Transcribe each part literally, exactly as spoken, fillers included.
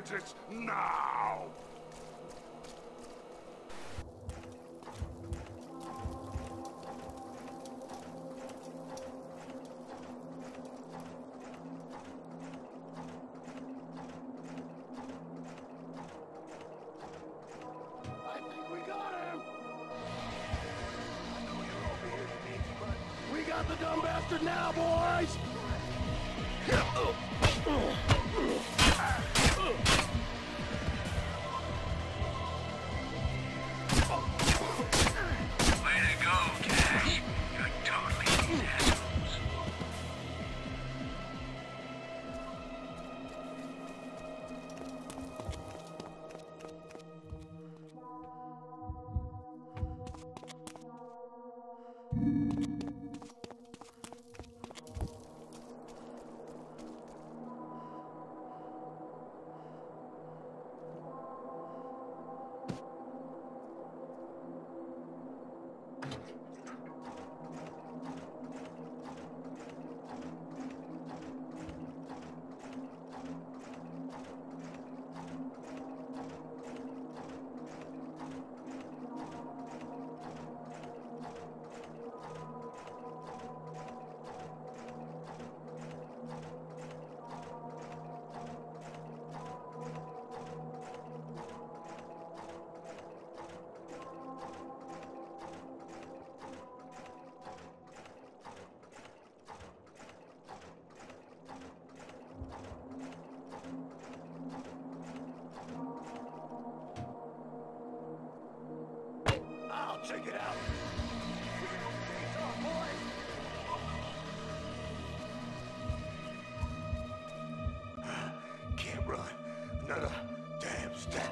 Exits now! I think we got him! I know you're over here to me, but we got the dumb bastard now, boys! Way to go, Cash. You're totally these assholes. I'll check it out. Can't run. Another damn step.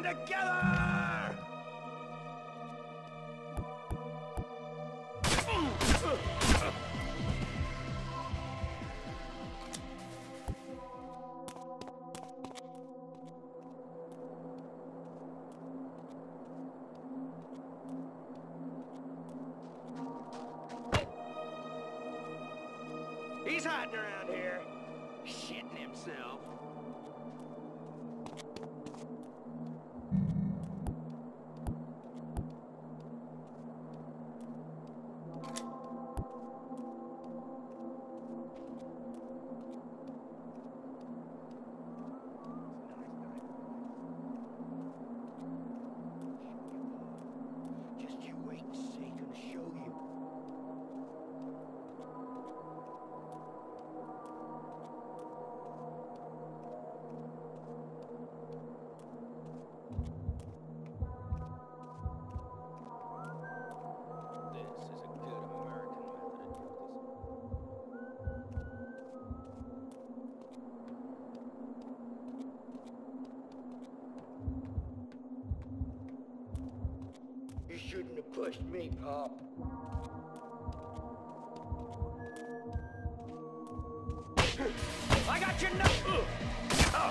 together! He's hiding around here, shitting himself. Just you wait and see, gonna show you. This is a good American method of justice. You shouldn't have pushed me, Pop. I got your nut! Oh.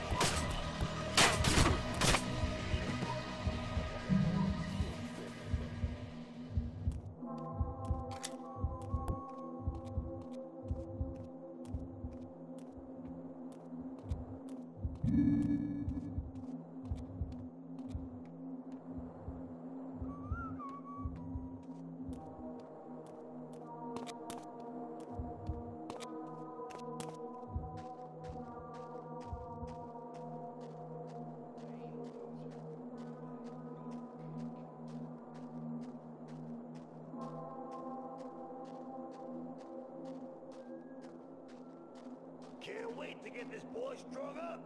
Can't wait to get this boy strung up.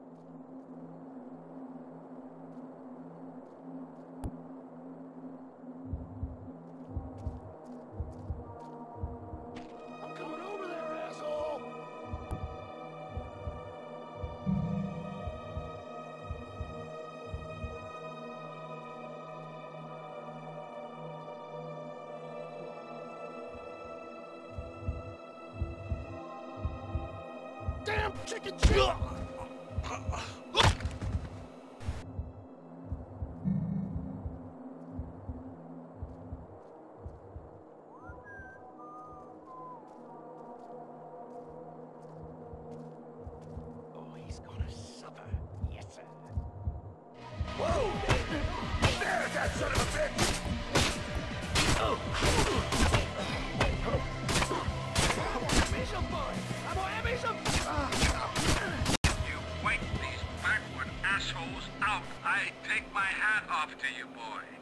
I'm coming over there, asshole! Damn chicken shit! Oh, he's gonna suffer. Yes, sir. Whoa! There's that son of a bitch! Me some fun! I'm gonna have me some... You wait these backward assholes out. I take my hat off to you, boy.